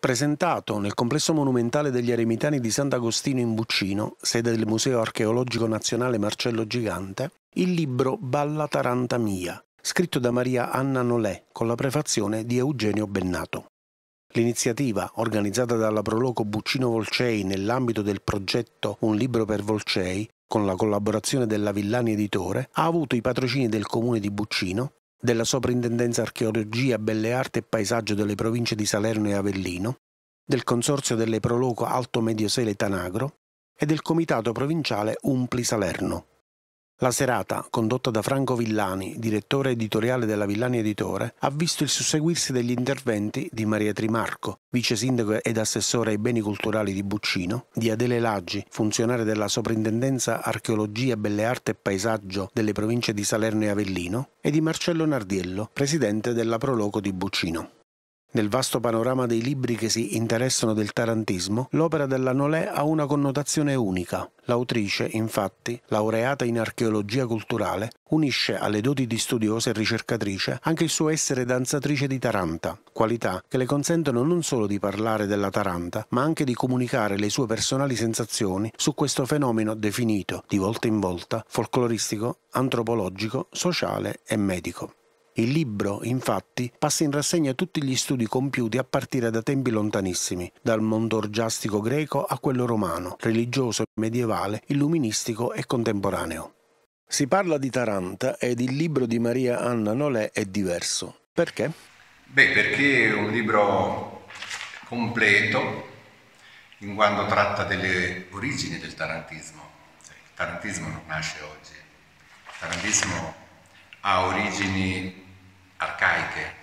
Presentato nel complesso monumentale degli Eremitani di Sant'Agostino in Buccino, sede del Museo Archeologico Nazionale Marcello Gigante, il libro Balla Taranta Mia, scritto da Maria Anna Nolè con la prefazione di Eugenio Bennato. L'iniziativa, organizzata dalla Proloco Buccino Volcei nell'ambito del progetto Un libro per Volcei, con la collaborazione della Villani Editore, ha avuto i patrocini del Comune di Buccino, della Soprintendenza Archeologia, Belle Arti e Paesaggio delle province di Salerno e Avellino, del Consorzio delle Proloco Alto Mediosele Tanagro e del Comitato Provinciale Umpli Salerno. La serata, condotta da Franco Villani, direttore editoriale della Villani Editore, ha visto il susseguirsi degli interventi di Maria Trimarco, vice sindaco ed assessore ai beni culturali di Buccino, di Adele Laggi, funzionaria della Soprintendenza Archeologia, Belle Arti e Paesaggio delle province di Salerno e Avellino, e di Marcello Nardiello, presidente della Proloco di Buccino. Nel vasto panorama dei libri che si interessano del tarantismo, l'opera della Nolè ha una connotazione unica. L'autrice, infatti, laureata in archeologia culturale, unisce alle doti di studiosa e ricercatrice anche il suo essere danzatrice di Taranta, qualità che le consentono non solo di parlare della Taranta, ma anche di comunicare le sue personali sensazioni su questo fenomeno definito, di volta in volta, folcloristico, antropologico, sociale e medico. Il libro, infatti, passa in rassegna tutti gli studi compiuti a partire da tempi lontanissimi, dal mondo orgiastico greco a quello romano, religioso, medievale, illuministico e contemporaneo. Si parla di Taranta ed il libro di Maria Anna Nolè è diverso. Perché? Perché è un libro completo, in quanto tratta delle origini del tarantismo. Il tarantismo non nasce oggi, il tarantismo ha origini arcaiche,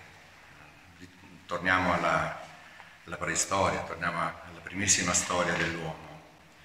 torniamo alla preistoria, torniamo alla primissima storia dell'uomo.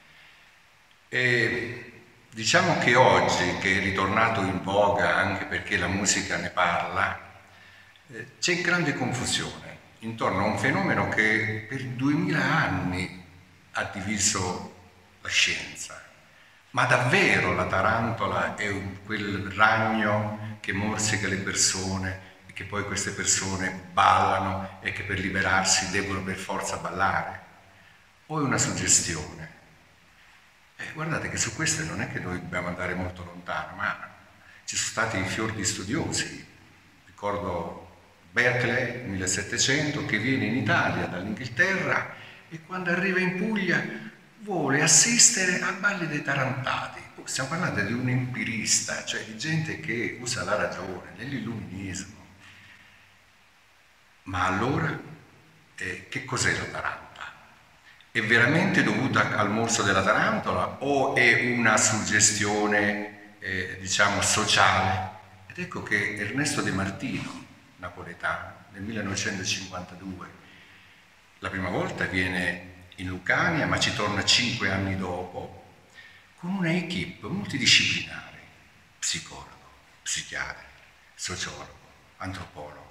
E diciamo che oggi, che è ritornato in voga anche perché la musica ne parla, c'è grande confusione intorno a un fenomeno che per 2000 anni ha diviso la scienza. Ma davvero la tarantola è quel ragno che morsica le persone e che poi queste persone ballano e che per liberarsi devono per forza ballare? O è una suggestione? Guardate che su questo non è che noi dobbiamo andare molto lontano, ma ci sono stati fior di studiosi. Ricordo Berkeley nel 1700 che viene in Italia dall'Inghilterra e quando arriva in Puglia vuole assistere a balli dei tarantati. Stiamo parlando di un empirista, cioè di gente che usa la ragione, dell'illuminismo. Ma allora, che cos'è la taranta? È veramente dovuta al morso della tarantola o è una suggestione, diciamo, sociale? Ed ecco che Ernesto De Martino, napoletano, nel 1952, la prima volta viene in Lucania, ma ci torna 5 anni dopo, con una equipe multidisciplinare, psicologo, psichiatra, sociologo, antropologo,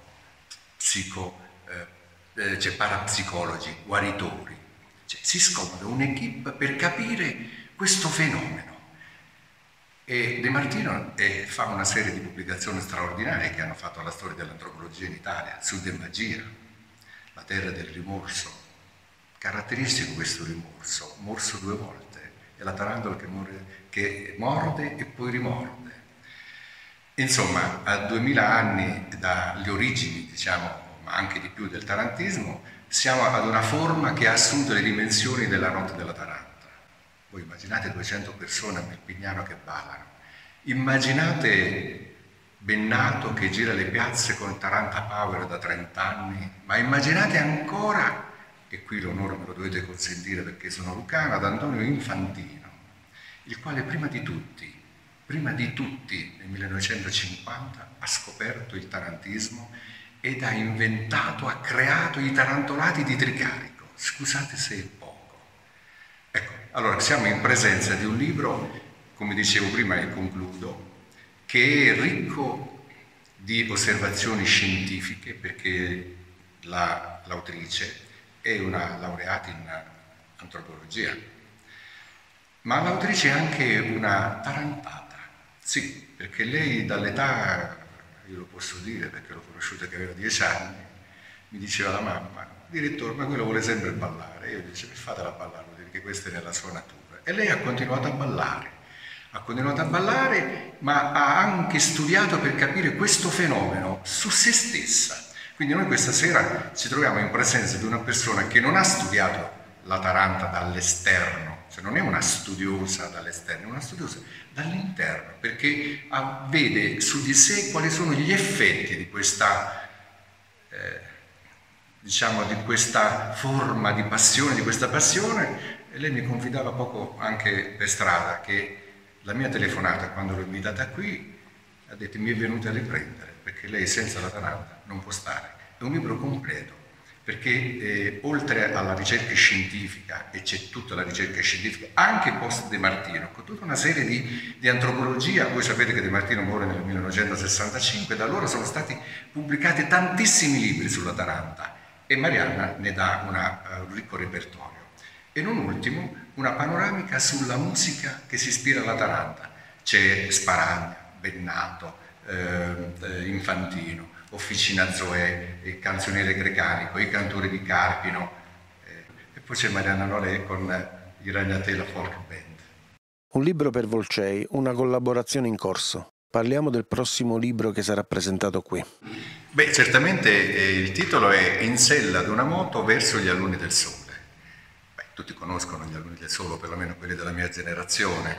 parapsicologi, guaritori. Cioè, si scomoda un'equipe per capire questo fenomeno. E De Martino fa una serie di pubblicazioni straordinarie che hanno fatto la storia dell'antropologia in Italia, Sud e Magia, La terra del rimorso. Caratteristico questo rimorso, morso 2 volte, è la tarantola che morde e poi rimorde. Insomma, a 2000 anni dalle origini, diciamo, ma anche di più del tarantismo, siamo ad una forma che ha assunto le dimensioni della notte della Taranta. Voi immaginate 200 persone a Melpignano che ballano, immaginate Bennato che gira le piazze con Taranta Power da 30 anni, ma immaginate ancora, e qui l'onore me lo dovete consentire perché sono lucano, ad Antonio Infantino, il quale prima di tutti nel 1950 ha scoperto il tarantismo ed ha creato i tarantolati di Tricarico. Scusate se è poco. Ecco, allora siamo in presenza di un libro, come dicevo prima e concludo, che è ricco di osservazioni scientifiche perché l'autrice è una laureata in antropologia, ma l'autrice è anche una tarantata. Sì, perché lei dall'età, io lo posso dire perché l'ho conosciuta che aveva 10 anni, mi diceva la mamma, direttore, ma quello vuole sempre ballare. Io dicevo, fatela ballare, vuol dire che questa è nella sua natura. E lei ha continuato a ballare, ma ha anche studiato per capire questo fenomeno su se stessa. Quindi noi questa sera ci troviamo in presenza di una persona che non ha studiato la taranta dall'esterno, cioè non è una studiosa dall'esterno, è una studiosa dall'interno, perché vede su di sé quali sono gli effetti di questa, diciamo, di questa forma di passione, di questa passione. E lei mi confidava poco anche per strada che la mia telefonata, quando l'ho invitata qui, ha detto mi è venuta a riprendere, perché lei senza la taranta non può stare. È un libro completo, perché oltre alla ricerca scientifica, e c'è tutta la ricerca scientifica, anche post De Martino, con tutta una serie di antropologia. Voi sapete che De Martino muore nel 1965, da allora sono stati pubblicati tantissimi libri sulla taranta e Marianna ne dà un ricco repertorio. E non ultimo, una panoramica sulla musica che si ispira alla taranta. C'è Sparagna, Bennato, Infantino, Officina Zoè, il canzoniere Grecanico, i cantori di Carpino, e poi c'è Marianna Nolè con i Ragnatela Folk Band. Un libro per Volcei, una collaborazione in corso. Parliamo del prossimo libro che sarà presentato qui. Beh, certamente il titolo è In sella ad una moto verso gli alunni del sole. Beh, tutti conoscono gli alunni del sole, perlomeno quelli della mia generazione.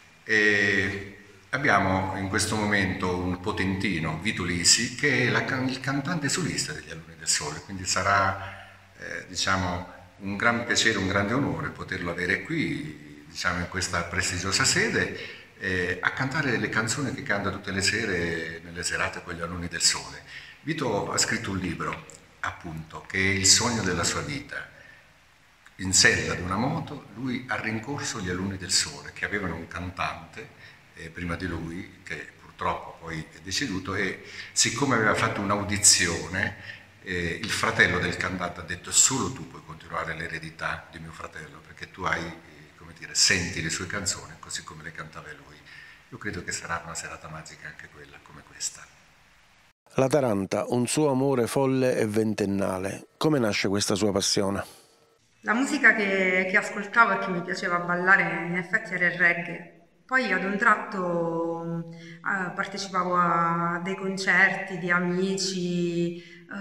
E abbiamo in questo momento un potentino, Vito Lisi, che è il cantante solista degli alunni del sole, quindi sarà diciamo, un gran piacere, un grande onore poterlo avere qui, diciamo, in questa prestigiosa sede, a cantare le canzoni che canta tutte le sere nelle serate con gli alunni del sole. Vito ha scritto un libro, appunto, che è il sogno della sua vita. In sella ad una moto lui ha rincorso gli alunni del sole, che avevano un cantante prima di lui, che purtroppo poi è deceduto, e siccome aveva fatto un'audizione, il fratello del cantante ha detto: solo tu puoi continuare l'eredità di mio fratello, perché tu hai, come dire, senti le sue canzoni così come le cantava lui. Io credo che sarà una serata magica anche quella, come questa. La taranta, un suo amore folle e ventennale. Come nasce questa sua passione? La musica che ascoltavo e che mi piaceva ballare in effetti era il reggae. Poi ad un tratto partecipavo a dei concerti di amici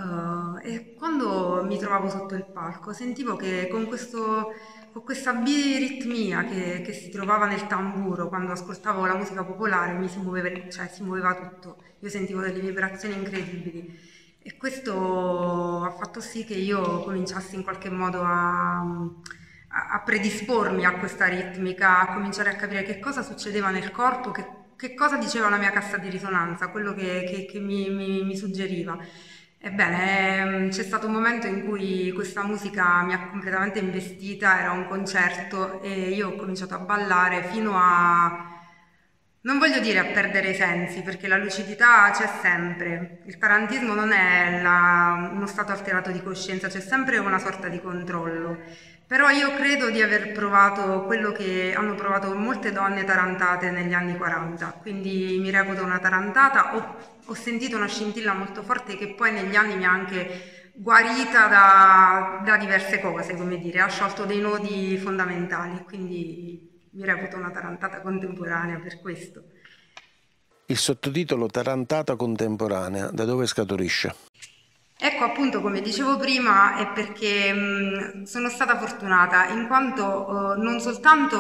e quando mi trovavo sotto il palco sentivo che con questa biritmia che si trovava nel tamburo, quando ascoltavo la musica popolare si muoveva tutto. Io sentivo delle vibrazioni incredibili. E questo ha fatto sì che io cominciassi in qualche modo a predispormi a questa ritmica, a cominciare a capire che cosa succedeva nel corpo, che cosa diceva la mia cassa di risonanza, quello che mi suggeriva. Ebbene, c'è stato un momento in cui questa musica mi ha completamente investita, era un concerto e io ho cominciato a ballare fino a... Non voglio dire a perdere i sensi, perché la lucidità c'è sempre. Il tarantismo non è uno stato alterato di coscienza, c'è sempre una sorta di controllo. Però io credo di aver provato quello che hanno provato molte donne tarantate negli anni 40, quindi mi reputo una tarantata, ho sentito una scintilla molto forte che poi negli anni mi ha anche guarita da diverse cose, come dire, ha sciolto dei nodi fondamentali, quindi mi reputo una tarantata contemporanea per questo. Il sottotitolo Tarantata contemporanea, da dove scaturisce? Ecco, appunto, come dicevo prima, è perché sono stata fortunata in quanto non soltanto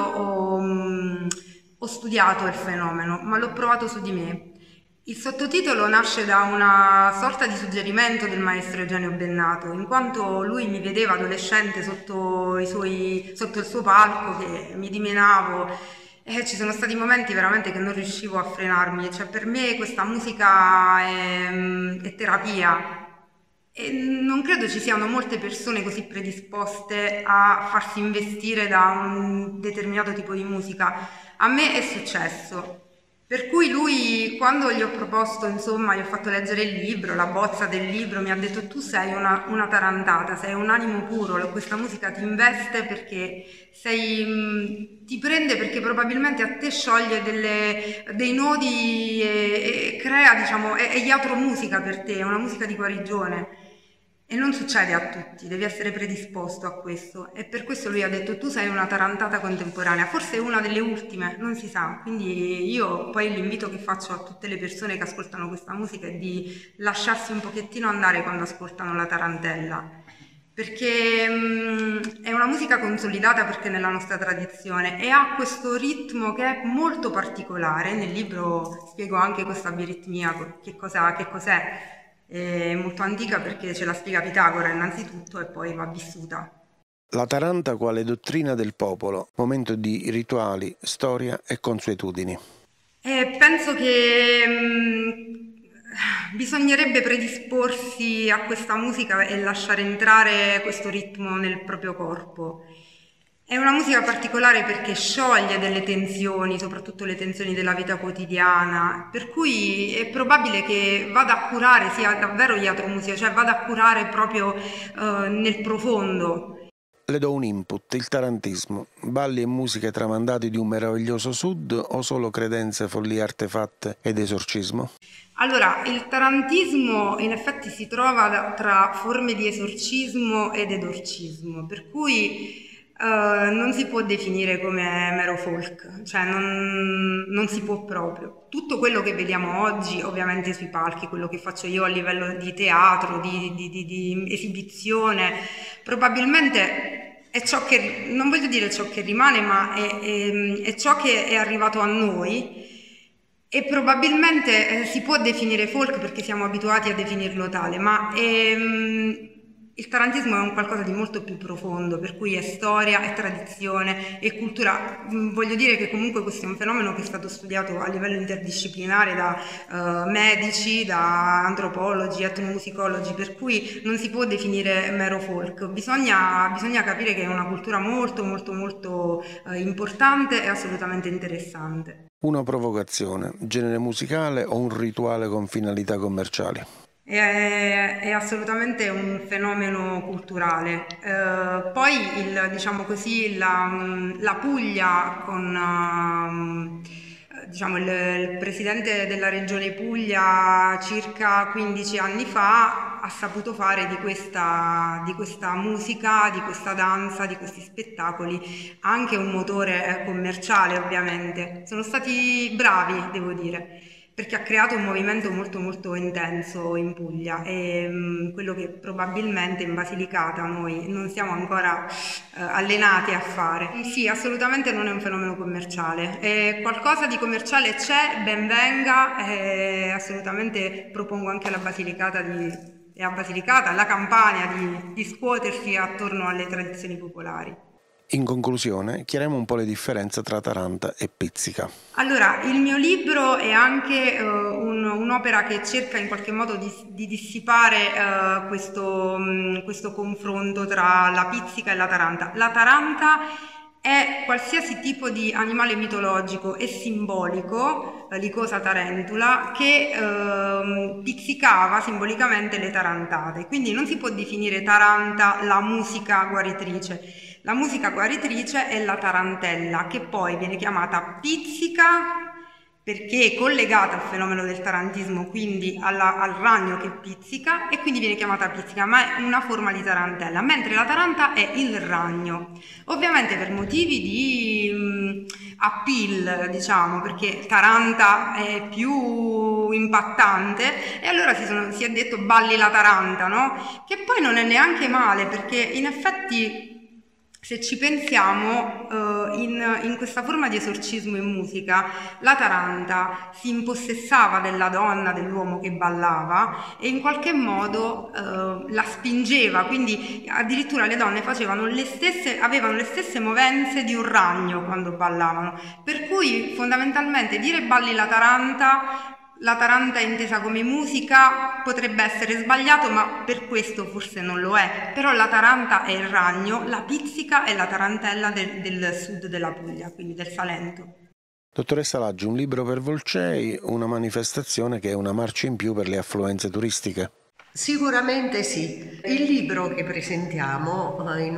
ho studiato il fenomeno, ma l'ho provato su di me. Il sottotitolo nasce da una sorta di suggerimento del maestro Eugenio Bennato, in quanto lui mi vedeva adolescente sotto il suo palco, che mi dimenavo, e ci sono stati momenti veramente che non riuscivo a frenarmi. Cioè, per me questa musica è terapia. E non credo ci siano molte persone così predisposte a farsi investire da un determinato tipo di musica. A me è successo. Per cui lui, quando gli ho proposto, insomma, gli ho fatto leggere il libro, la bozza del libro, mi ha detto: tu sei una tarantata, sei un animo puro, questa musica ti investe perché ti prende, perché probabilmente a te scioglie dei nodi e crea, diciamo, è iatromusica per te, è una musica di guarigione. E non succede a tutti, devi essere predisposto a questo. E per questo lui ha detto: tu sei una tarantata contemporanea, forse una delle ultime, non si sa. Quindi io poi l'invito che faccio a tutte le persone che ascoltano questa musica è di lasciarsi un pochettino andare quando ascoltano la tarantella, perché è una musica consolidata, perché nella nostra tradizione, e ha questo ritmo che è molto particolare. Nel libro spiego anche questa biritmia, che cos'è. È molto antica perché ce la spiega Pitagora innanzitutto e poi va vissuta. La Taranta quale dottrina del popolo, momento di rituali, storia e consuetudini. Penso che bisognerebbe predisporsi a questa musica e lasciare entrare questo ritmo nel proprio corpo. È una musica particolare perché scioglie delle tensioni, soprattutto le tensioni della vita quotidiana, per cui è probabile che vada a curare, sia davvero iatromusica, cioè vada a curare proprio nel profondo. Le do un input, il tarantismo, balli e musiche tramandati di un meraviglioso sud o solo credenze, follie artefatte ed esorcismo? Allora, il tarantismo in effetti si trova tra forme di esorcismo ed edorcismo, per cui non si può definire come mero folk, cioè non si può proprio. Tutto quello che vediamo oggi, ovviamente sui palchi, quello che faccio io a livello di teatro, di esibizione, probabilmente è ciò che, non voglio dire ciò che rimane, ma è ciò che è arrivato a noi. E probabilmente si può definire folk perché siamo abituati a definirlo tale, ma il tarantismo è un qualcosa di molto più profondo, per cui è storia, è tradizione, è cultura. Voglio dire che comunque questo è un fenomeno che è stato studiato a livello interdisciplinare da medici, da antropologi, etnomusicologi, per cui non si può definire mero folk. Bisogna capire che è una cultura molto molto molto importante e assolutamente interessante. Una provocazione, genere musicale o un rituale con finalità commerciali? È assolutamente un fenomeno culturale. Poi diciamo così, la Puglia con diciamo, il presidente della regione Puglia circa 15 anni fa ha saputo fare di questa musica, di questa danza, di questi spettacoli anche un motore commerciale, ovviamente. Sono stati bravi, devo dire, perché ha creato un movimento molto molto intenso in Puglia, e quello che probabilmente in Basilicata noi non siamo ancora allenati a fare. Sì, assolutamente non è un fenomeno commerciale, qualcosa di commerciale c'è, ben venga, assolutamente propongo anche alla Basilicata e a Basilicata, alla Campania, di scuotersi attorno alle tradizioni popolari. In conclusione, chiariamo un po' le differenze tra Taranta e Pizzica. Allora, il mio libro è anche un'opera che cerca in qualche modo di dissipare questo confronto tra la pizzica e la taranta. La taranta è qualsiasi tipo di animale mitologico e simbolico, la licosa tarentula, che pizzicava simbolicamente le tarantate. Quindi non si può definire taranta la musica guaritrice. La musica guaritrice è la tarantella, che poi viene chiamata pizzica perché è collegata al fenomeno del tarantismo, quindi al ragno che pizzica, e quindi viene chiamata pizzica, ma è una forma di tarantella, mentre la taranta è il ragno. Ovviamente per motivi di appeal, diciamo, perché taranta è più impattante, e allora si è detto balli la taranta, no? Che poi non è neanche male, perché in effetti, se ci pensiamo, in questa forma di esorcismo in musica, la taranta si impossessava della donna, dell'uomo che ballava, e in qualche modo la spingeva, quindi addirittura le donne avevano le stesse movenze di un ragno quando ballavano, per cui fondamentalmente dire balli la taranta intesa come musica potrebbe essere sbagliato, ma per questo forse non lo è. Però la taranta è il ragno, la pizzica è la tarantella del sud della Puglia, quindi del Salento. Dottoressa Laggi, un libro per Volcei, una manifestazione che è una marcia in più per le affluenze turistiche? Sicuramente sì. Il libro che presentiamo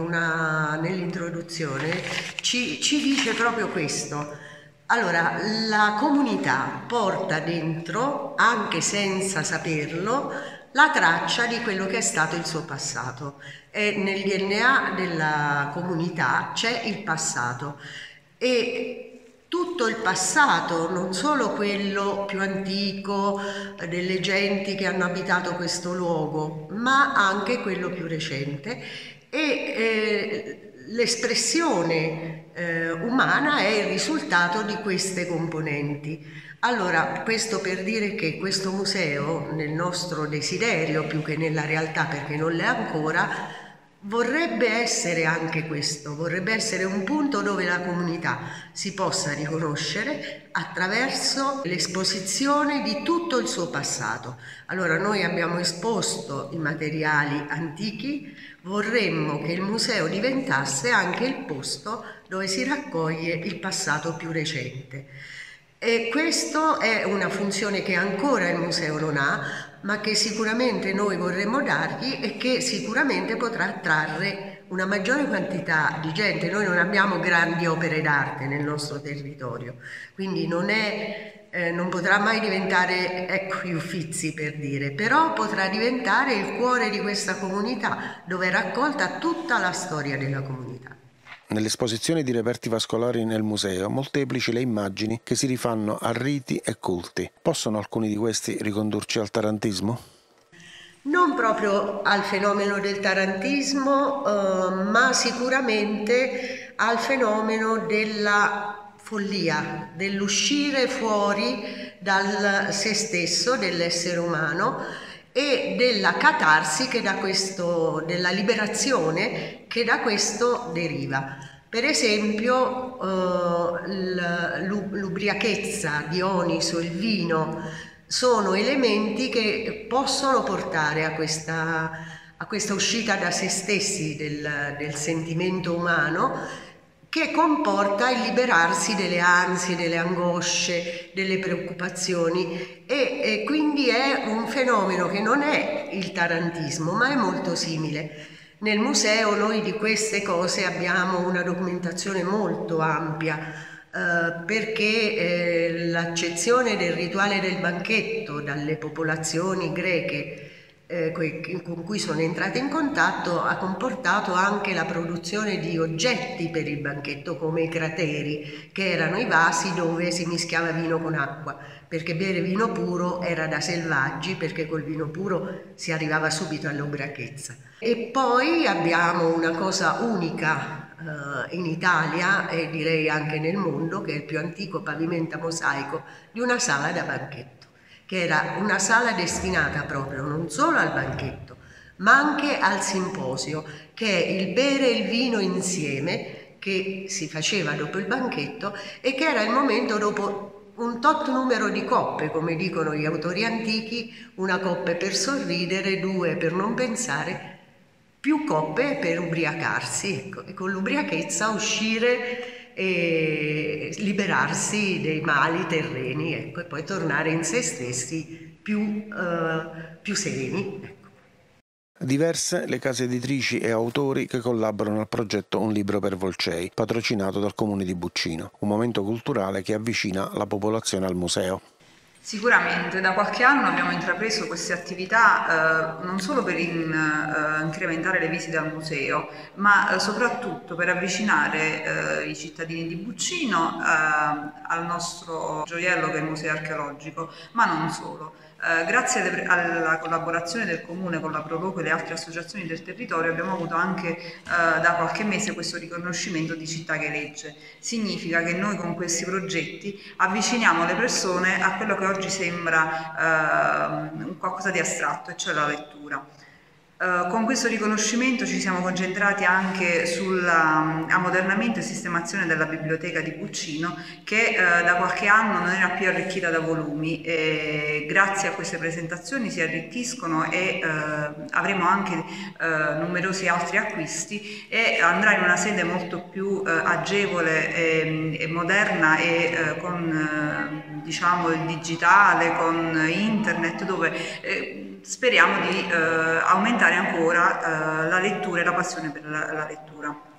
nell'introduzione ci dice proprio questo. Allora, la comunità porta dentro, anche senza saperlo, la traccia di quello che è stato il suo passato. E nel DNA della comunità c'è il passato e tutto il passato, non solo quello più antico delle genti che hanno abitato questo luogo, ma anche quello più recente e l'espressione umana è il risultato di queste componenti. Allora, questo per dire che questo museo, nel nostro desiderio più che nella realtà, perché non l'è ancora, vorrebbe essere anche questo, vorrebbe essere un punto dove la comunità si possa riconoscere attraverso l'esposizione di tutto il suo passato. Allora noi abbiamo esposto i materiali antichi, vorremmo che il museo diventasse anche il posto dove si raccoglie il passato più recente. E questa è una funzione che ancora il museo non ha, ma che sicuramente noi vorremmo dargli e che sicuramente potrà attrarre una maggiore quantità di gente. Noi non abbiamo grandi opere d'arte nel nostro territorio, quindi non potrà mai diventare, ecco, gli Uffizi per dire, però potrà diventare il cuore di questa comunità, dove è raccolta tutta la storia della comunità. Nell'esposizione di reperti vascolari nel museo, molteplici le immagini che si rifanno a riti e culti. Possono alcuni di questi ricondurci al tarantismo? Non proprio al fenomeno del tarantismo, ma sicuramente al fenomeno della follia, dell'uscire fuori dal se stesso, dell'essere umano, e della catarsi che da questo, della liberazione che da questo deriva. Per esempio l'ubriachezza, Dioniso, il vino, sono elementi che possono portare a questa uscita da se stessi del sentimento umano, che comporta il liberarsi delle ansie, delle angosce, delle preoccupazioni e quindi è un fenomeno che non è il tarantismo, ma è molto simile. Nel museo noi di queste cose abbiamo una documentazione molto ampia, perché l'accezione del rituale del banchetto dalle popolazioni greche con cui sono entrate in contatto ha comportato anche la produzione di oggetti per il banchetto, come i crateri, che erano i vasi dove si mischiava vino con acqua, perché bere vino puro era da selvaggi, perché col vino puro si arrivava subito all'ubriachezza. E poi abbiamo una cosa unica in Italia e direi anche nel mondo, che è il più antico pavimento a mosaico di una sala da banchetto, che era una sala destinata proprio non solo al banchetto, ma anche al simposio, che è il bere il vino insieme, che si faceva dopo il banchetto e che era il momento dopo un tot numero di coppe, come dicono gli autori antichi, una coppa per sorridere, due per non pensare, più coppe per ubriacarsi, ecco, e con l'ubriachezza uscire e liberarsi dei mali terreni, ecco, e poi tornare in se stessi più sereni. Ecco. Diverse le case editrici e autori che collaborano al progetto Un libro per Volcei, patrocinato dal Comune di Buccino, un momento culturale che avvicina la popolazione al museo. Sicuramente, da qualche anno abbiamo intrapreso queste attività non solo per incrementare le visite al museo, ma soprattutto per avvicinare i cittadini di Buccino al nostro gioiello che è il Museo Archeologico, ma non solo. Grazie alla collaborazione del Comune con la Proloco e le altre associazioni del territorio abbiamo avuto anche da qualche mese questo riconoscimento di città che legge. Significa che noi con questi progetti avviciniamo le persone a quello che oggi sembra qualcosa di astratto, e cioè la lettura. Con questo riconoscimento ci siamo concentrati anche sull'ammodernamento e sistemazione della biblioteca di Buccino, che da qualche anno non era più arricchita da volumi, e grazie a queste presentazioni si arricchiscono e avremo anche numerosi altri acquisti e andrà in una sede molto più agevole e moderna e con diciamo il digitale, con internet, dove speriamo di aumentare ancora la lettura e la passione per la lettura.